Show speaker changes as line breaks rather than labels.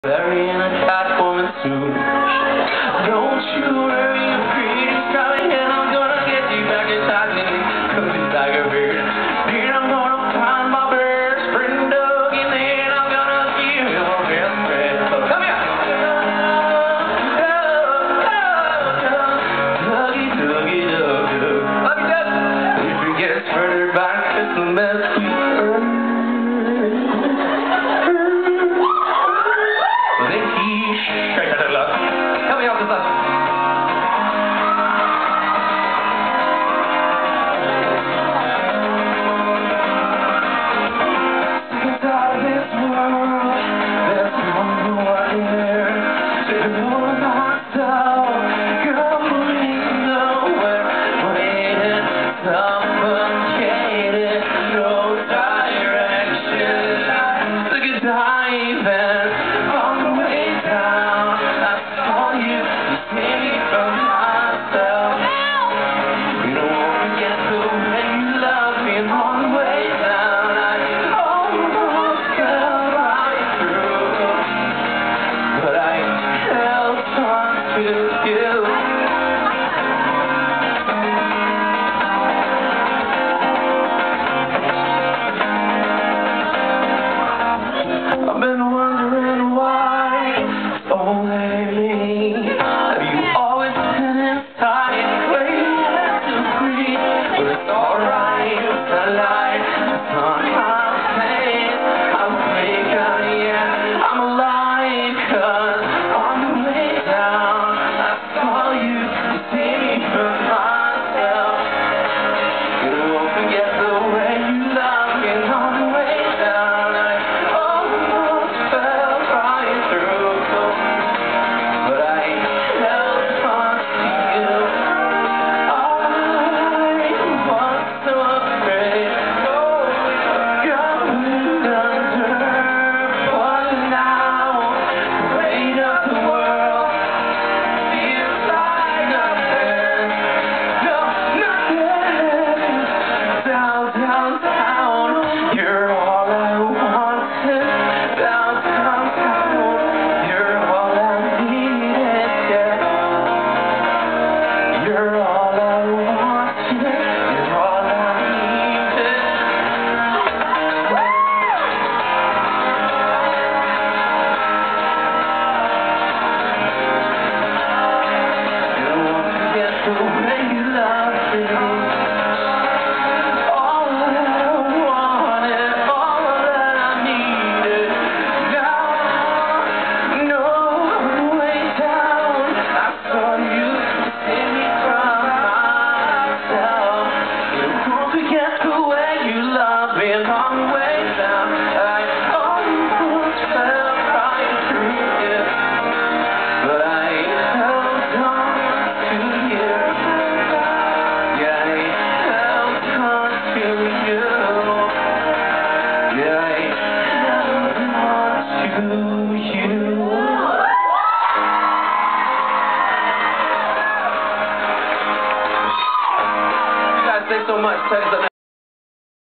Burying a cat woman soon. Don't you worry, you're pretty strong, and I'm gonna get you back inside me. Cause it's like a bird. Then I'm gonna find my best friend Doug, and then I'm gonna give you my best friend. Come here! Dougie, Dougie, Doug, Doug. Dougie, Doug. If it gets further back, it's the best we earn. Help me out with this. Get out of this world, there's one more here. To know myself, going nowhere, waiting, suffocated, no direction. Look at diving on the way down. I saw you save me from myself. You don't forget the way you love me on the way down. I almost fell right through, but I held on to you. I've been wondering why, oh lately, have you always been inside, waiting to breathe? But it's alright, it's a lie, it's on my face. I'm waking, yeah, I'm alive, cause on the way down, I saw you save me from myself. You won't forget the way you love me on the way down. I almost fell right through, but I held on to you. I was so afraid, going under, but now the weight of the world feels like nothing. No, nothing. Down, down, down, you're all I wanted. Down, down, down, you're all I needed, yeah. You're all I wanted, you're all I needed. You won't forget the way you love me. All that I wanted, all that I needed. Now, no, on the way down, I saw you save me from myself. You won't forget the way you love me, and on the way down, I almost fell right through it, but I held on to you. Yeah, I held on to you. Yeah, I held on to you. You guys, thanks so much.